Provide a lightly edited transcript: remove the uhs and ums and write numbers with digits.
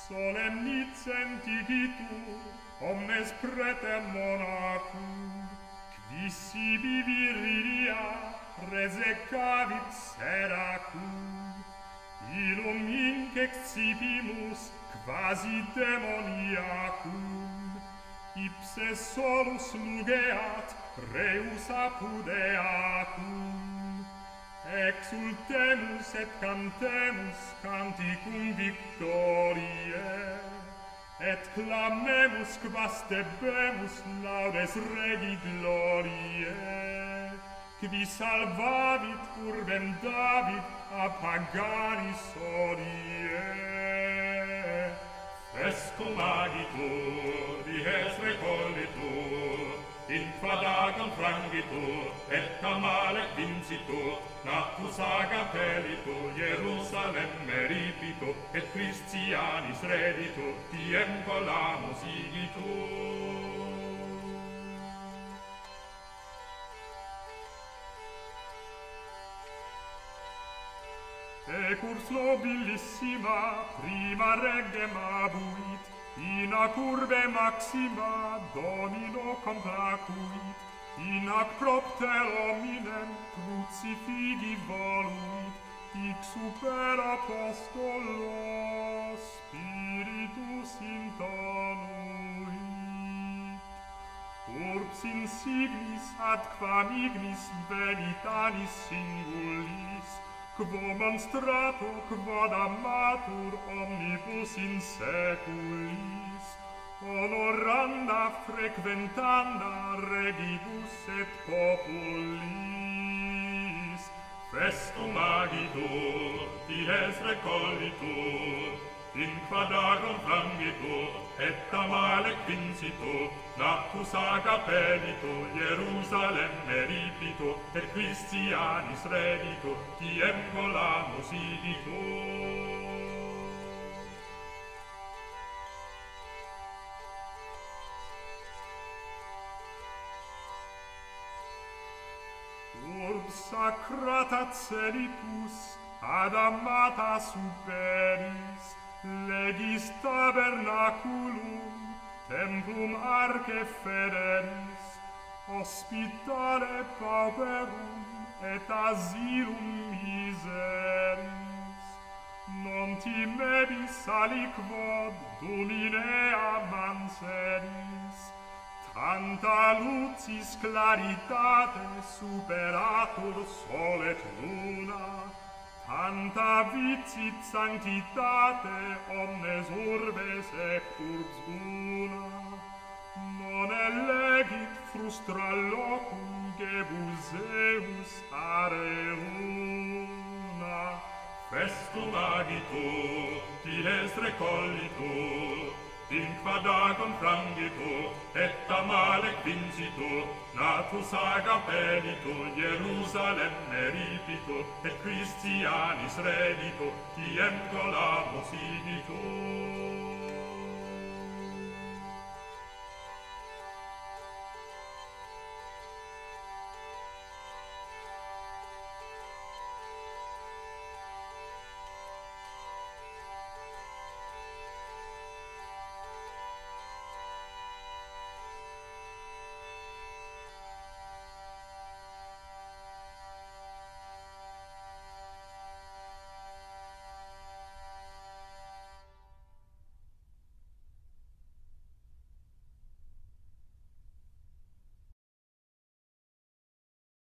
Solemnitsem dicitur, omnes preter monachum, qui sibi virilia resecavit seracum, illum hinc excipimus quasi demoniacum, ipse solus lugeat reus apudeacum, exultemus et cantemus canticum victoriae, et clamemus quas debemus laudes regi gloriae, qui salvavit urbem David a paganis odie. Fescum agitur, dies recollitur, in quadagam frangitur, et Amalec vincitur, natus agapelitur, Jerusalem meripitur, et Christianis reditur, diem colamus igitur. Ecurs nobilissima prima regem abuit, in ac urbe maxima Domino complacuit, in ac propter hominem crucifigi voluit, hic super apostolo Spiritus intonuit. Urbs insignis ad quam ignis venit annis singulis, quo monstrato quod amatur omnibus in seculis, honoranda frequentanda regibus et populis. Festum agitur, dies recollitur, in quadagam frangitur, et Amalec vincitur, natus agapelitur, Jerusalem meripitur, et Christianis reditur, diem colamus igitur. Urbs sacrata celibus, ad amata superis, legis tabernaculum, templum arche federis, hospitale pauperum, et asilum miseris. Non timebis aliquod Dominea manseris, tanta lucis claritate superatur sol et luna, tanta vicit sanctitate omnes urbes et urbs una. Non elegit frustra locum Gebuseus areuna. Festum agitur, dies recollitur, in quadagam frangitur, et Amalec vincitur, natus agapelitur, Jerusalem meripitur, et Christianis reditur, diem colamus igitur.